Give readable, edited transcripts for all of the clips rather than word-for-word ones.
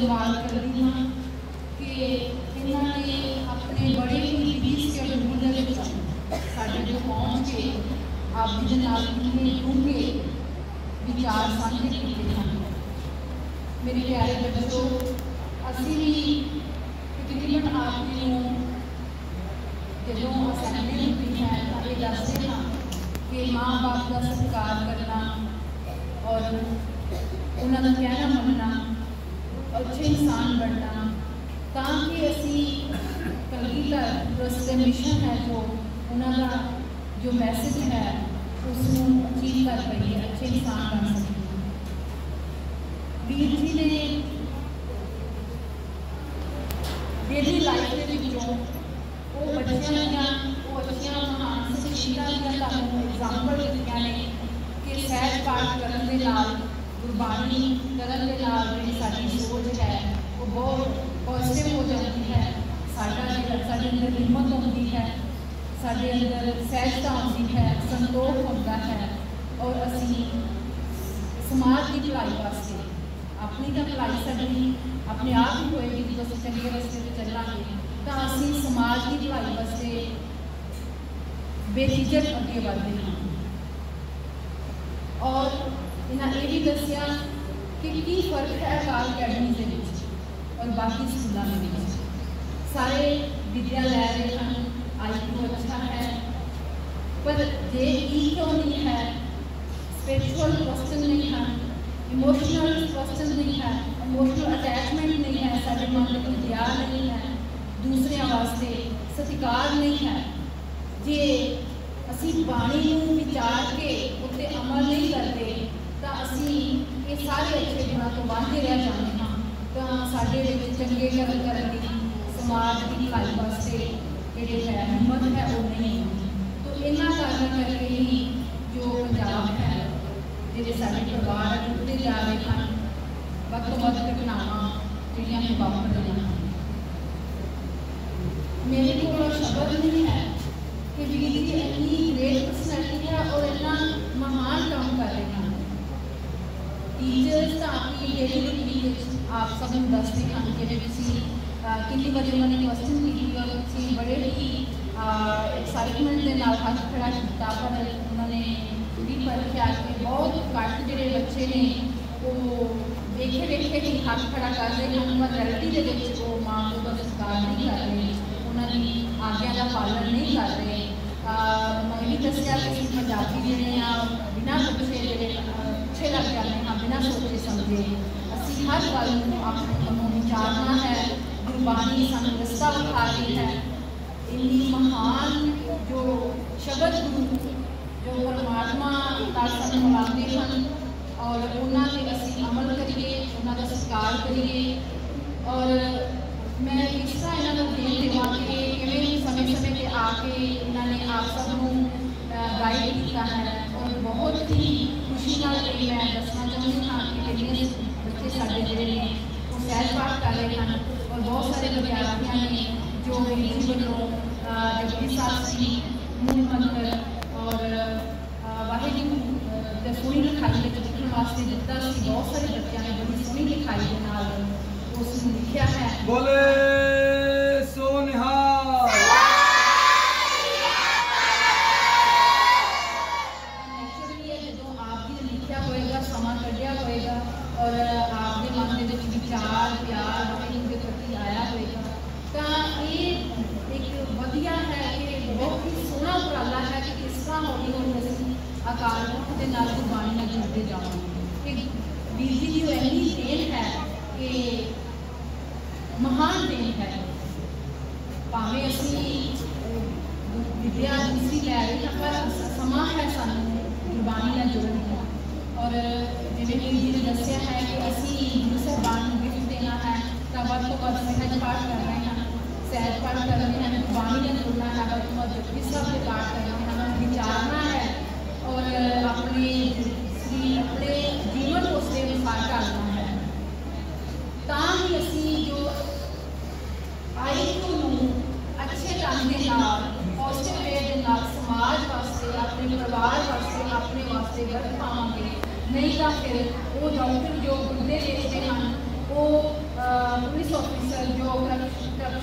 धन्यवाद करती हाँ कि इन्होंने अपने बड़े ही बिजी शेड्यूल साढ़े जो पहुँच के आप जी के डूंगे विचार साझे किए हैं। मेरे प्यारे बच्चों, असी भी तकरीबन आप जी जो असैम्बली होती है तो ये दसते हाँ कि माँ बाप का सत्कार करना और उन्होंने कहना मनना, अच्छे इंसान बनना, ताकि असी कलगीधर जो उसके मिशन है, जो उन्होंने जो मैसेज है उसको अचीव कर पाइए, अच्छे इंसान बन सकें। वीर जी ने डेली लाइफ के विचों वो बच्चों वो अच्छिया महान शख्सियतां एग्जाम्पल दित्तियां ने कि सहज पाठ करन दे नाल, गुरबाणी करन दे नाल जिहड़ी साडी सोच है वो बहुत पॉजिटिव हो जाती है। साडे अंदर हिम्मत होती है, साडे अंदर सहजता आती है, संतोष होता है और असी समाज की भलाई वास्ते अपनी तो भलाई साडी अपने आप ही होएगी जो असीं चंगे रस्ते पर चलांगे तो असी समाज की भलाई वास्ते बेझिझक अगे बढ़ते हैं। और इन्हें यह भी दसिया कि फर्क है अकाल अकैडमी के और बाकी स्कूलों के। सारे विद्या लै रहे हैं, IQ अच्छा है, पर जे क्यों नहीं है, स्पिरिचुअल क्वेश्चन नहीं है, इमोशनल क्वेश्चन नहीं है, इमोशनल अटैचमेंट नहीं है, सारे मन में प्यार नहीं है, दूसरे वास्ते सत्कार नहीं है। जे असी बाणी नूं विचार के उत्ते अमल नहीं करते तो असी ये सारे अच्छे गुणों तो वांझे रह जाते हाँ। तो साडे विच चंगे कर्म करन दी, समाज की भलाई वास्ते जिहड़ी है हिम्मत है वो नहीं। तो इन्हां कारणों करके ही जो पंजाब है, जिहड़े साडे परिवार टुटते जा रहे हैं, वध तो वध घटनावां जिहड़ियां वापर रहीआं। मेरे को शब्द नहीं है कि वीर जी इतनी ग्रेट पर्सनैलिटी है और इतना महान काम कर रहे हैं। टीचर्स तो आपकी डेली रूटीन आप सब दसते हैं कि कितनी बजे उन्होंने क्वेश्चन की और तुम बड़े ही एक्साइटमेंट के नाल हाथ खड़ा किया, पर उन्होंने भी परखिया कि बहुत घट जोड़े बच्चे ने वो देखे देखे कि हाथ खड़ा कर रहे हैं, पर रियलिटी के वो माँ बाप का सत्कार नहीं कर रहे, उन्होंने आज्ञा का पालन नहीं कर रहे। मैं भी दसिया कि पंजाबी जिहड़े आ बिना बच्चे जिहड़े अच्छे लग जाते हैं, बिना सोचे समझे असी हर गल अपने मनों विचारना है। गुरबाणी सानू रस्ता विखा रही है, इन्नी महान जो शब्द जो परमात्मा तक सानू मिलाते हैं और उन्होंने असी अमल करिए, उन्होंने सत्कार करिए। और मैं इस तरह इन्होंने देन देवा कि किवें समय समय पर आके इन्होंने आप सबको गाइड किया है और बहुत ही खुशी नाल मैं दसना चाहूँगी हाँ कि जिन्ने बच्चे साडे जिहड़े ने वो सहज पाठ कर रहे हैं और बहुत सारे विद्यार्थियों ने जो वीर जी वालों जपजी साहिब जी मूल मंत्र और वाहिगुरू दी सोहनी लिखाई लिखण वास्ते दिता सी। बहुत सारे बच्चों ने बड़ी सोहनी लिखाई के नाल उस लिखा है। बोले सो निहाल। और आपके मन के विचार प्यार वाहिगुरू के प्रति आया होगा तो ये एक वधिया है कि बहुत ही सोहना उपराला है कि किस तरह हौली हौली असीं अकाल पुरख के नाल गुरबाणी नाल जुड़ते जावांगे। वीर जी की इन्नी देन है कि महान देन है। भावें असीं विद्या दूसरी लै रहे हैं पर समा है सानू गुरबाणी नाल जुड़न दा। और जिवें वीर जी ने दस्सिया है कि असी गुरु साहबान को गिफ्ट देना है तो वध तो वध सहज पाठ कर रहे हैं, सहज पाठ कर रहे हैं, गुरबाणी ने जुड़ना है, वध तो वध जपजी साहब के पाठ कर रहे हैं, विचारना है और अपने जीवन को उसके अनुसार करना है। ताकि असी जो IQ अच्छे ढंग के नाल पॉजिटिव वे के नाल समाज वास्ते, अपने परिवार वास्ते, अपने वास्ते वरत पावांगे। नहीं तो फिर वो डॉक्टर जो गुर्दे देखते हैं वो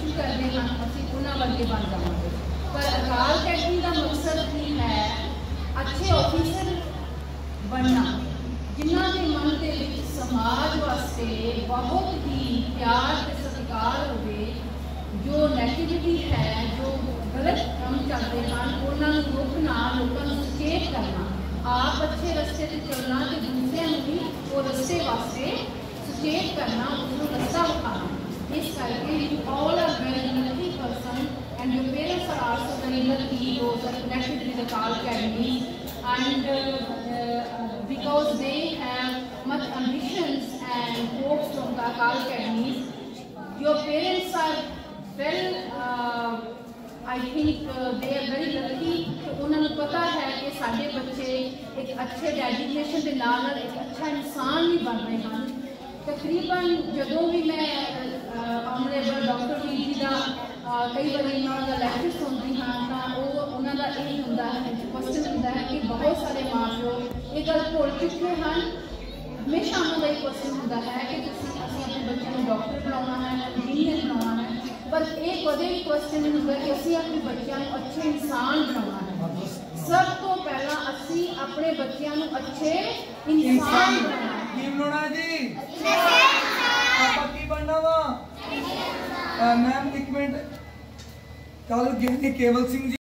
कोशिश करते हैं असीं उन्हां वर्गे बन जावांगे। पर अकाल अकैडमी का मकसद ही है अच्छे ऑफिसर बनना, जिन्हां दे मन दे विच समाज वास्ते बहुत ही प्यार ते सत्कार होवे, जो नैगेटिविटी है, जो गलत काम चलते हैं उन्होंने रोकना, लोगों को सचेत करना, आप अच्छे रस्ते से चलना तो दूसरों भी वो रस्ते वास्ते सचेत करना, उसको रस्ता दिखाना। इस करके all are very lucky person and your parents are also very lucky those are connected with Akal academy and because they have much ambitions and hopes from the Akal Academy. Your parents are well I think they are very lucky कि उन्होंने पता है कि साढ़े बच्चे एक अच्छे dedication के नाल एक अच्छा इंसान भी बन रहे हैं। तकरीबन जदों भी मैं ऑनरेबल डॉक्टर वी जी का कई बार उन्होंने लैक्चर सुनती हाँ तो उन्होंने यही होंगे है क्वेश्चन होंगे है कि बहुत सारे माँ प्यो ये गल भुल चुके हैं। हमेशा उन्होंने एक क्वेश्चन होंगे है कि असीं अपने बच्चों को डॉक्टर बनाना है, इंजीनियर बनाना है, पर एक कदे भी क्वेश्चन नहीं होगा कि असीं अपने बच्चों को अच्छे इंसान बनाना है। सब तो पहला असीं अपने बच्चों को अच्छे इंसान बनाना है। की बनाना जी? पापा की बनना वा? मैम एक मिनट, कल ज्ञानी केवल सिंह जी